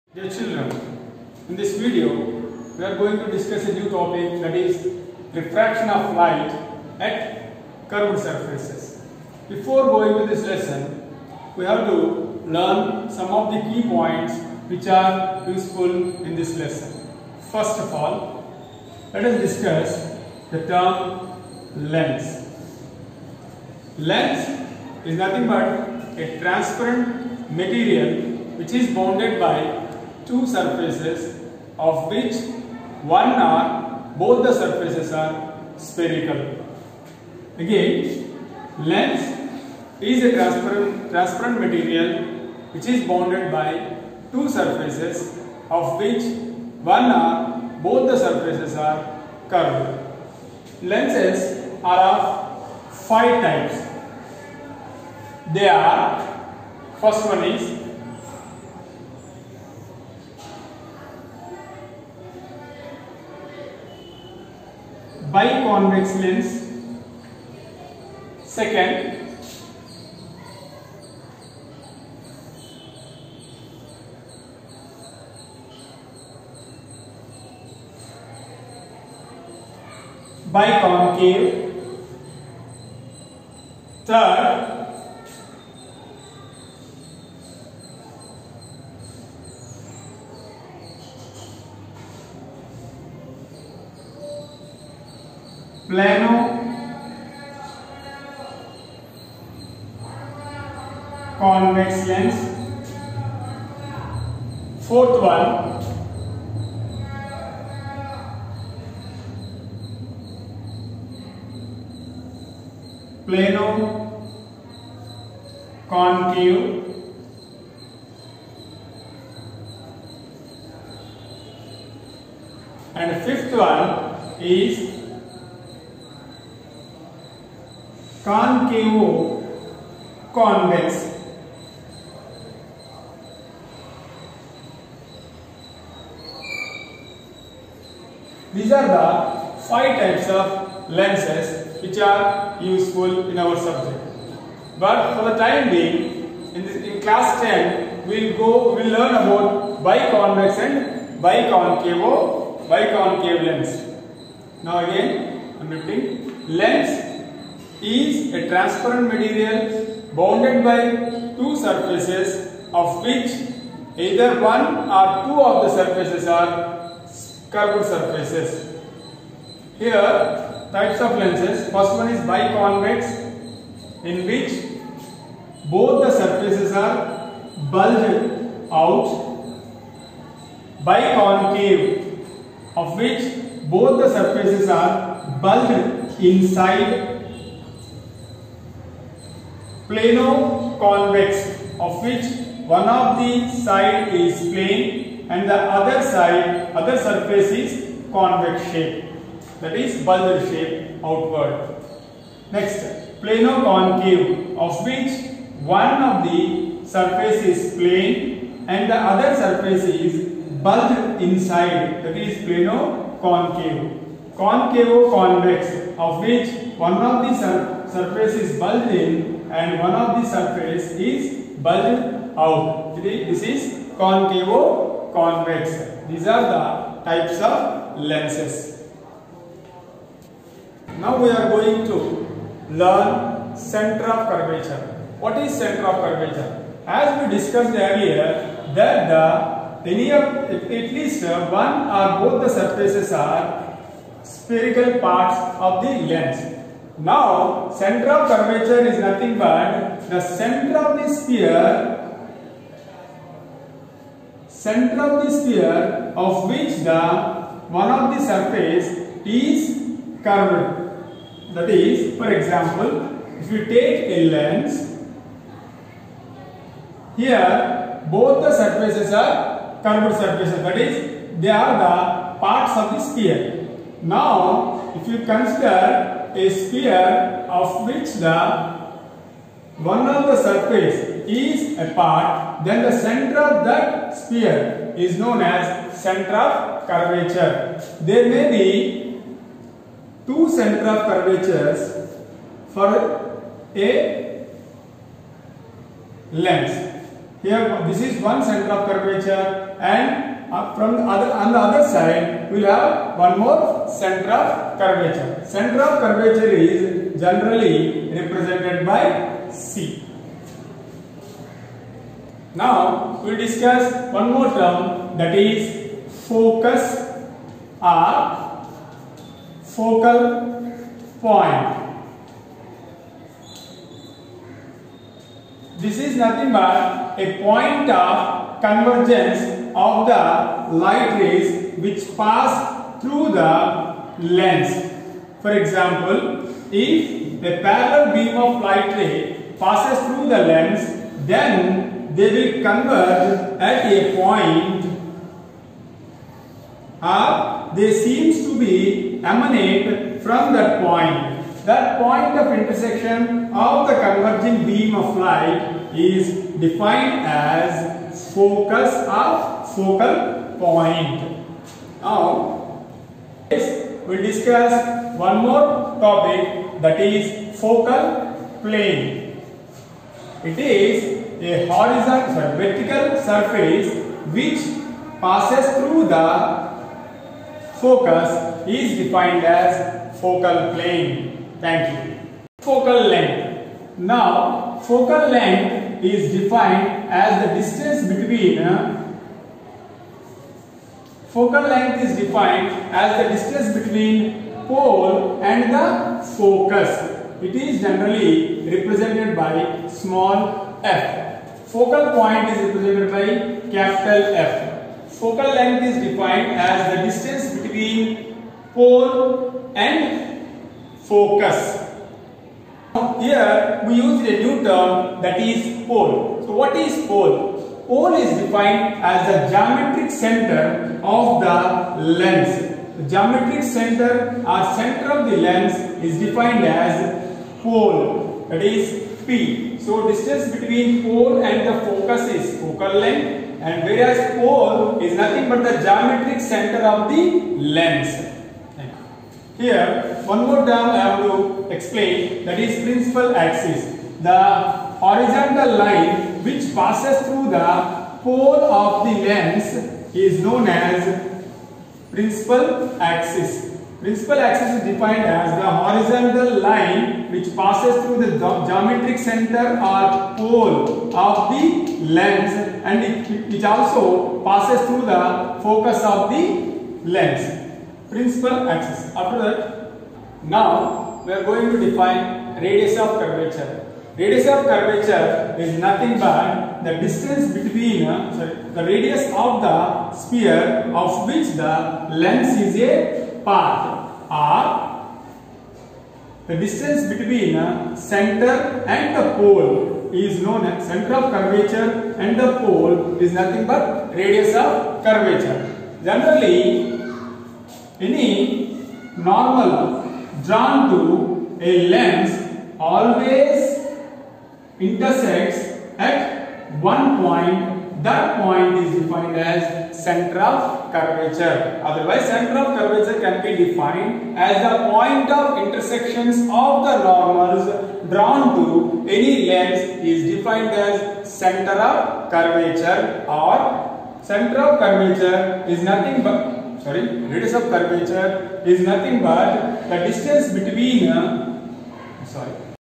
Dear children, in this video we are going to discuss a new topic, that is refraction of light at curved surfaces. Before going to this lesson, we have to learn some of the key points which are useful in this lesson. First of all, let us discuss the term lens. Lens is nothing but a transparent material which is bounded by two surfaces of which one or both the surfaces are spherical. Again, lens is a transparent material which is bounded by two surfaces of which one or both the surfaces are curved. Lenses are of 5 types. They are, first one is biconvex lens, second biconcave, third plano convex lens, fourth one plano concave, and fifth one is concavo convex. These are the 5 types of lenses which are useful in our subject. But for the time being, in class 10, we will learn about biconvex and biconcave lens. Now again, I am repeating, lens is a transparent material bounded by two surfaces of which either one or two of the surfaces are curved surfaces. Here, types of lenses, first one is biconvex, in which both the surfaces are bulged out. Biconcave, of which both the surfaces are bulged inside. Plano convex, of which one of the side is plane and the other surface is convex shape, that is bulge shape outward. Next, plano concave, of which one of the surface is plane and the other surface is bulged inside, that is plano concave. Concavo convex, of which one of the surface is bulged in and one of the surface is bulged out. This is concavo convex. These are the types of lenses. Now we are going to learn center of curvature. What is center of curvature? As we discussed earlier, that at least one or both the surfaces are spherical parts of the lens. Now, center of curvature is nothing but the center of the sphere of which the one of the surface is curved. That is, for example, if you take a lens, here both the surfaces are curved surfaces, that is, they are the parts of the sphere. Now, if you consider a sphere of which the one of the surface is a part, then the center of that sphere is known as center of curvature. There may be two center of curvatures for a lens. Here, this is one center of curvature, and on the other side, we will have one more center of curvature. Center of curvature is generally represented by C. Now, we will discuss one more term, that is focus or focal point. This is nothing but a point of convergence of the light rays which pass through the lens. For example, if a parallel beam of light ray passes through the lens, then they will converge at a point, or they seems to be emanate from that point. That point of intersection of the converging beam of light is defined as focus or focal point. Now, we discuss one more topic, that is focal plane. It is a vertical surface which passes through the focus is defined as focal plane. Thank you. Focal length. Now, focal length is defined as the distance between pole and the focus. It is generally represented by small f. Focal point is represented by capital F. Focal length is defined as the distance between pole and focus. Here we use a new term, that is pole. So what is pole? Pole is defined as the geometric center of the lens. The geometric center or center of the lens is defined as pole, that is P. So distance between pole and the focus is focal length, and whereas pole is nothing but the geometric center of the lens. Here, one more term I have to explain, that is principal axis. The horizontal line which passes through the pole of the lens is known as principal axis. Principal axis is defined as the horizontal line which passes through the geometric center or pole of the lens, and which also passes through the focus of the lens. Principal axis. After that, now we are going to define radius of curvature. Radius of curvature is nothing but the distance between the radius of the sphere of which the lens is a part, or the distance between center and the pole is known as center of curvature, and the pole is nothing but radius of curvature. Generally, any normal drawn to a lens always intersects at one point. That point is defined as center of curvature. Otherwise, center of curvature can be defined as the point of intersections of the normals drawn to any lens is defined as center of curvature, or center of curvature is nothing but radius of curvature is nothing but the distance between